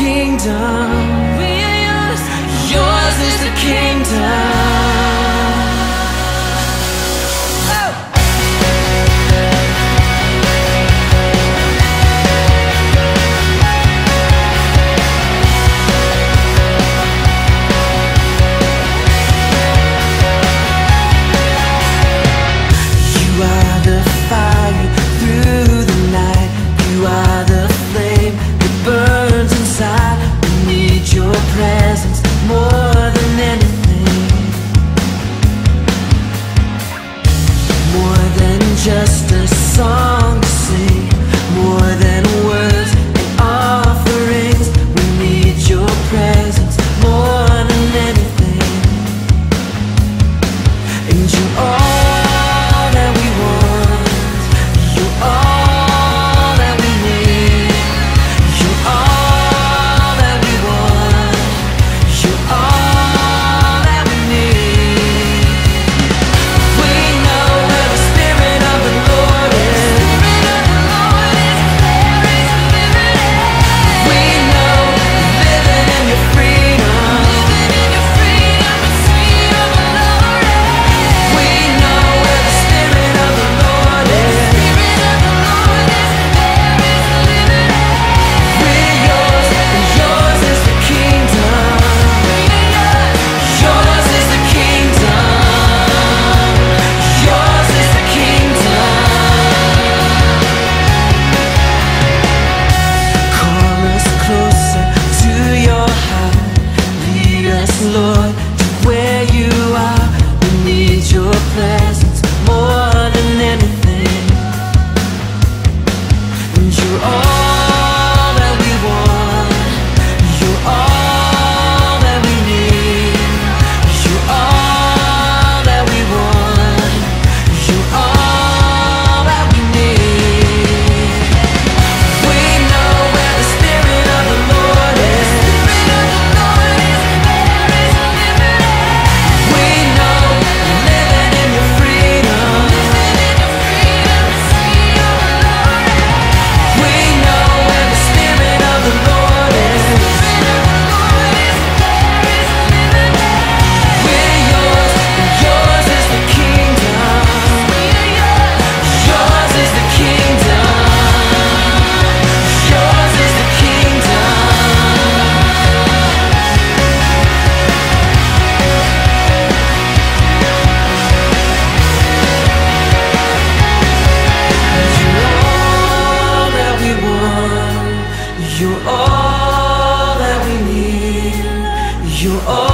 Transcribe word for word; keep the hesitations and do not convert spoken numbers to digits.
kingdom. We are yours. Yours is the kingdom. Presence more than anything, more than just a song to sing, more than words and offerings. We need your presence more than anything, and you're all that we want. You're all that we need. You're all that we want. All that we need. We know where the Spirit of the Lord is. We know living in your freedom. We know where the Spirit of the Lord is. We're yours, and yours is the kingdom. Yours is the kingdom. Yours is the kingdom. Call us closer to your heart. Lead us, Lord, to where you are. We need your presence more than anything. And you're all that we want. You're all that we need. You're all that we want. You're all that we need. We know where the Spirit of the Lord is. We know living in your freedom. We know where the Spirit of the Lord is. We're yours, and yours is the kingdom. Yours is the kingdom. Yours is the kingdom. You're all that we want. You're all that we need. You're all